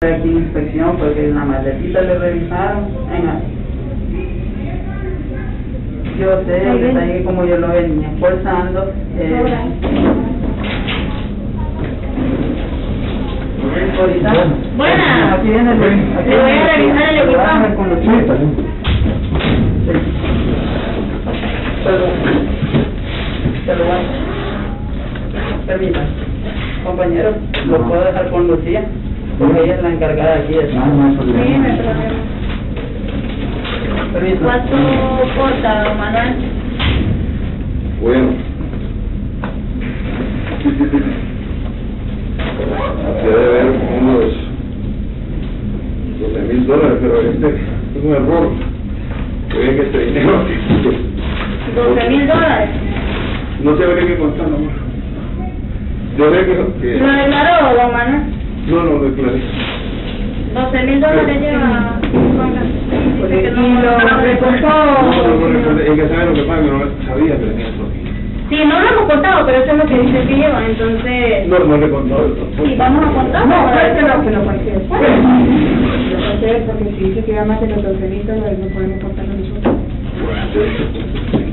Aquí inspección porque en la maletita le revisaron. Yo sé, está ahí como yo lo venía esforzando. Ahorita, buena. aquí viene le voy a revisar el equipaje. Con los chicos. Sí. Pero bueno, permítanme, compañero, lo puedo dejar con Lucía, porque ella es la encargada aquí de Sí, no hay problema. Permítanme. ¿Cuánto corta, don Manuel? Bueno, debe haber unos $12,000, pero este es un error. Oye, que este dinero $12,000. no se habría que contar, amor. Yo creo que ¿Lo declaró, don Manuel? no lo declaré. $12,000 lleva. Dice que no Y lo No, es que sabe lo que pasa, que no sabía que tenía eso aquí. Sí, no lo hemos contado, pero eso es lo que dice que lleva, entonces... No le he contado eso. Sí, vamos a contar. No, cuéntelo, que lo cuente después. Yo no sé, porque si dice que ya más de los $12,000, no podemos contarlo nosotros.